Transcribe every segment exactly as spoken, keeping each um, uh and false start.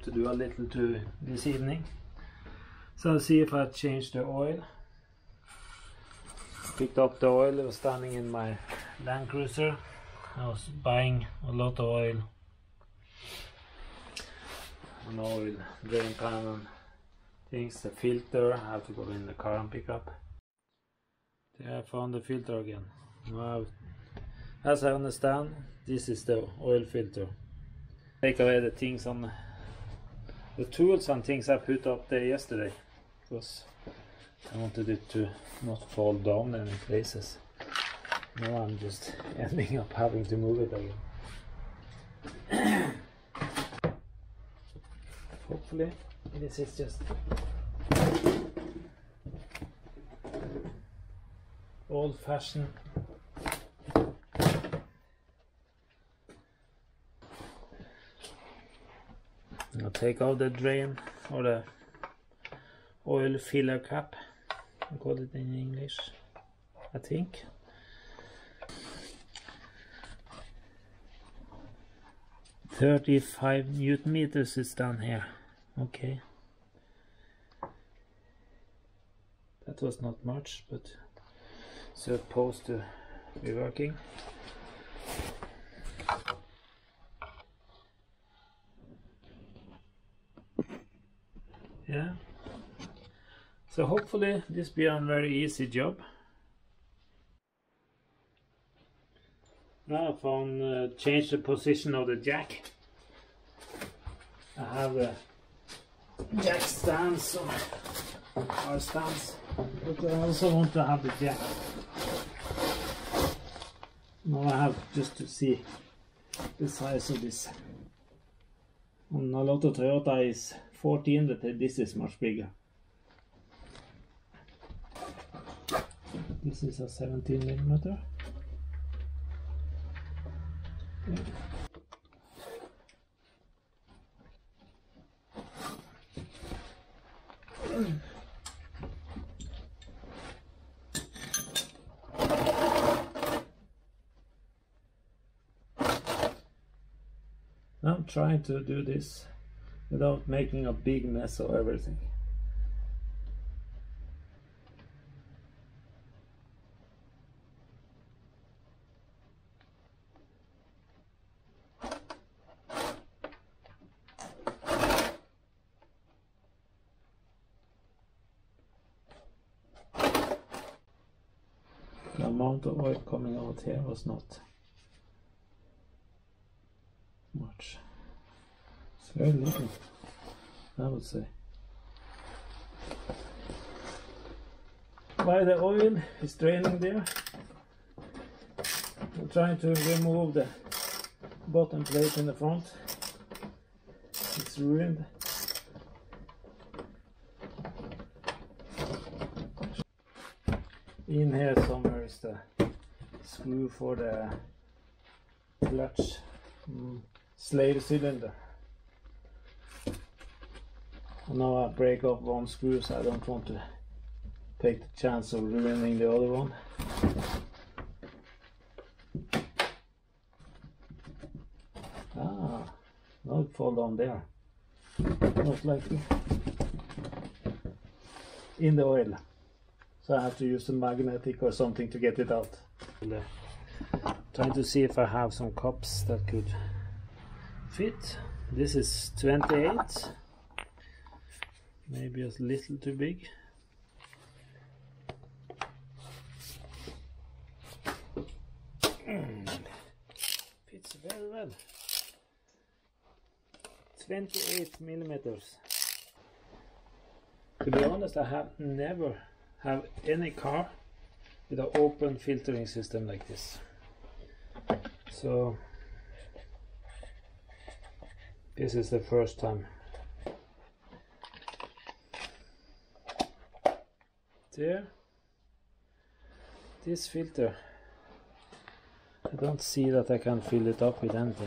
to do a little to this evening. So I'll see if I change the oil. Picked up the oil, it was standing in my Land Cruiser. I was buying a lot of oil. An oil drain pan and things, the filter, I have to go in the car and pick up. There I found the filter again. Now, as I understand, this is the oil filter. Take away the things on the tools and things I put up there yesterday, because I wanted it to not fall down any places. Now I'm just ending up having to move it again. Hopefully this is just old-fashioned. I'll take out the drain or the oil filler cap, I call it in English, I think. thirty-five newton meters is down here. Okay, that was not much, but supposed to be working. Yeah, so hopefully this be a very easy job. Now I found uh, change the position of the jack. I have a jack stands or car stands, but I also want to have the jack. Now I have just to see the size of this. On a lot of Toyota is fourteen, but this is much bigger. This is a seventeen millimeter. Yeah. I'm trying to do this without making a big mess of everything. The amount of oil coming out here was not much. It's very little, I would say. While the oil is draining there, I'm trying to remove the bottom plate in the front. It's ruined. In here somewhere is the screw for the clutch mm, slave cylinder. And now I break off one screw, so I don't want to take the chance of ruining the other one. Ah, now it fall down there. Not likely. In the oil. So I have to use a magnetic or something to get it out. Trying to see if I have some cups that could fit. This is twenty-eight. Maybe a little too big. Mm. Fits very well. twenty-eight millimeters. To be honest, I have never have any car with an open filtering system like this. So this is the first time. There, this filter, I don't see that I can fill it up with anything.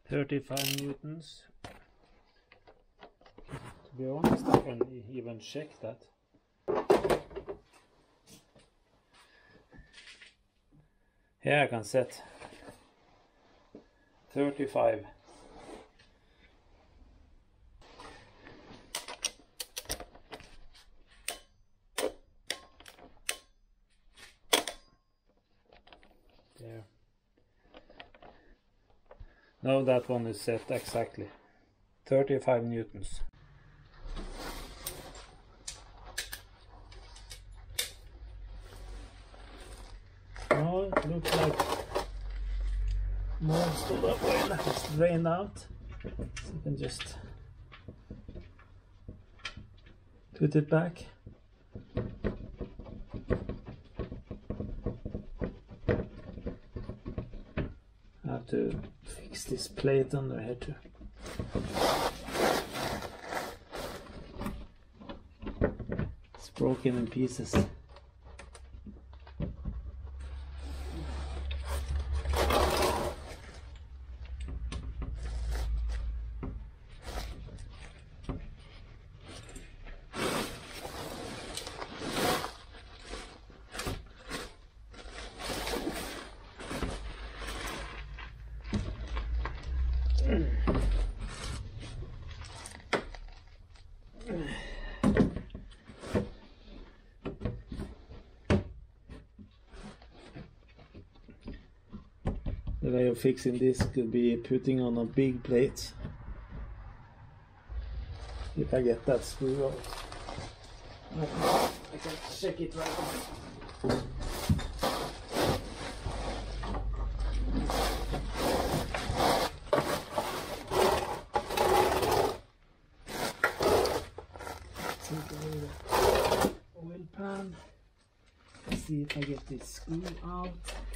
thirty-five newtons. To be honest, I can even check that. Here I can set thirty-five. There. Now that one is set exactly thirty-five newtons. Now it looks like most of the oil has drained out. So you can just put it back. I have to fix this plate under here too. It's broken in pieces. The way of fixing this could be putting on a big plate. If I get that screw out, I can, I can check it right now. Take away the oil pan. Let's see if I get this screw out.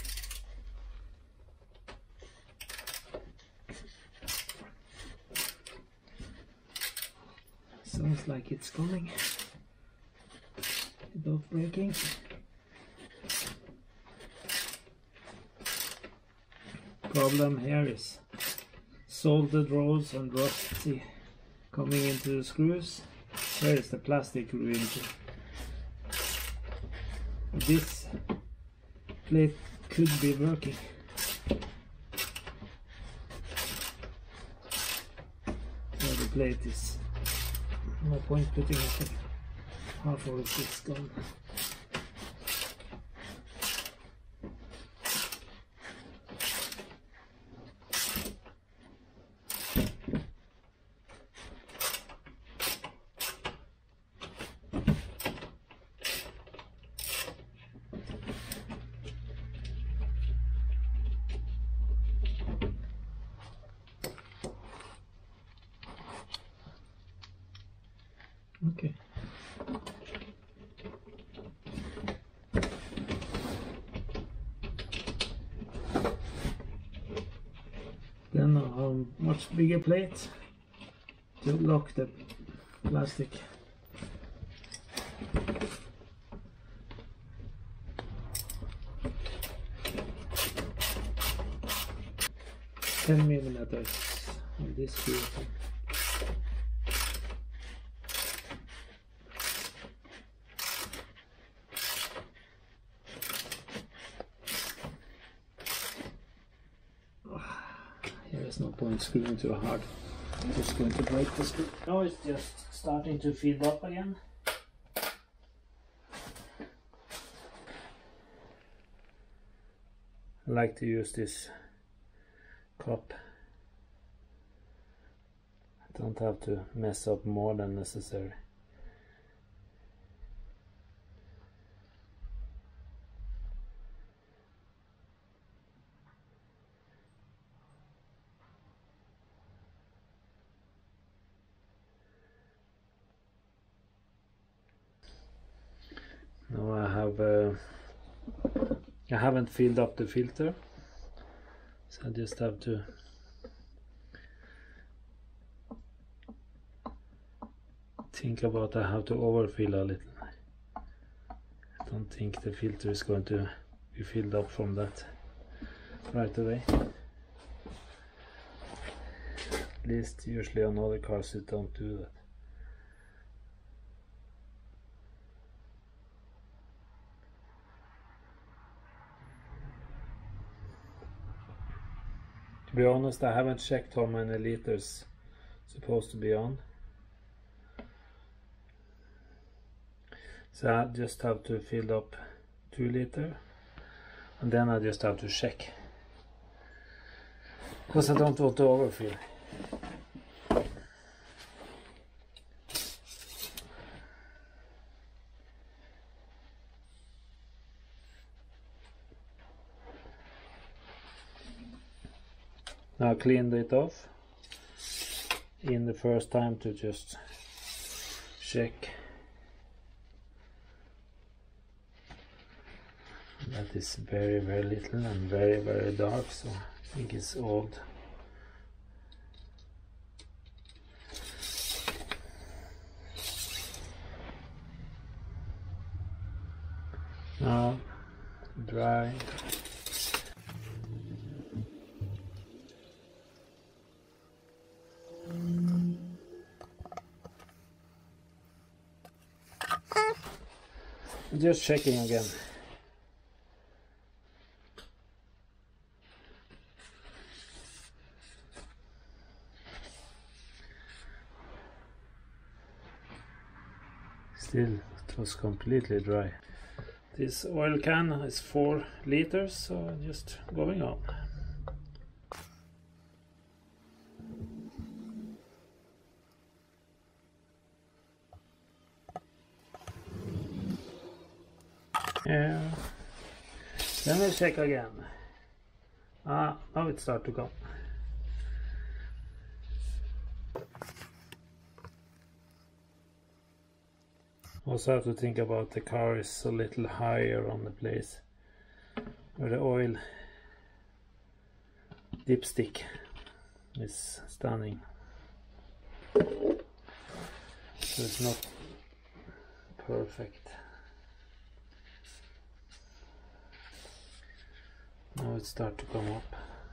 Sounds like it's coming without breaking. Problem here is soldered rolls and rusty coming into the screws. Here is the plastic ruined. This plate could be working. So the plate is no point putting it in. Half of it is gone. Okay. Then I have a much bigger plate to lock the plastic. ten millimeters on this screw. There's no point screwing too hard. I'm just going to break the screw. Now it's just starting to feed up again. I like to use this cup. I don't have to mess up more than necessary. Now I have uh, I haven't filled up the filter, so I just have to think about I have to overfill a little. I don't think the filter is going to be filled up from that right away. least usually on other cars you don't do that. To be honest, I haven't checked how many liters supposed to be on. So I just have to fill up two liter and then I just have to check, because I don't want to overfill. Now I cleaned it off in the first time to just check. That is very very little and very very dark, so I think it's old. Now dry. Just checking again. Still, it was completely dry. This oil can is four liters, so just going on. Yeah. Then we'll check again. Ah, now it starts to go. Also have to think about the car is a little higher on the place where the oil dipstick is standing. So it's not perfect. Now it starts to come up.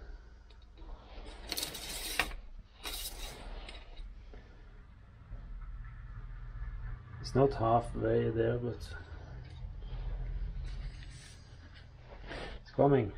It's not halfway there, but it's coming.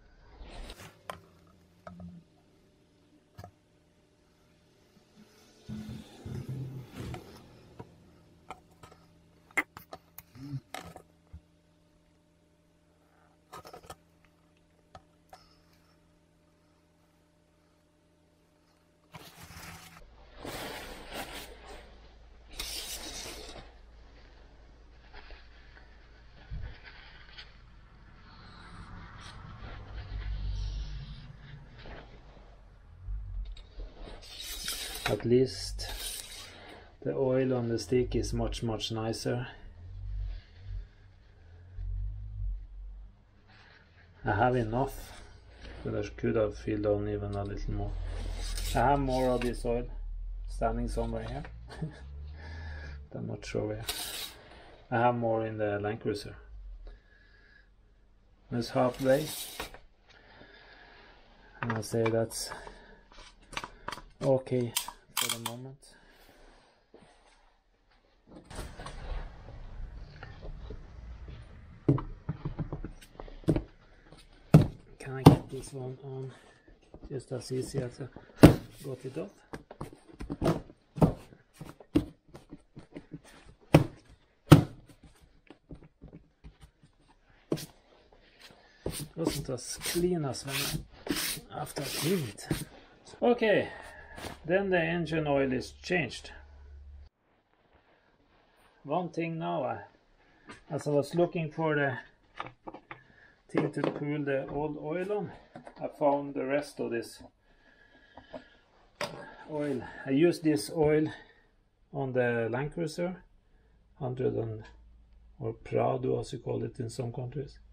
At least the oil on the stick is much much nicer. I have enough, but I could have filled on even a little more. I have more of this oil standing somewhere here. I'm not sure where. I have more in the Land Cruiser. It's halfway, and I'll say that's okay for the moment. Can I get this one on just as easy as I got it off? It wasn't as clean as when after I cleaned it. Okay, then the engine oil is changed. One thing now, I, as I was looking for the thing to cool the old oil on, I found the rest of this oil. I used this oil on the Land Cruiser one hundred and, or Prado as you call it in some countries.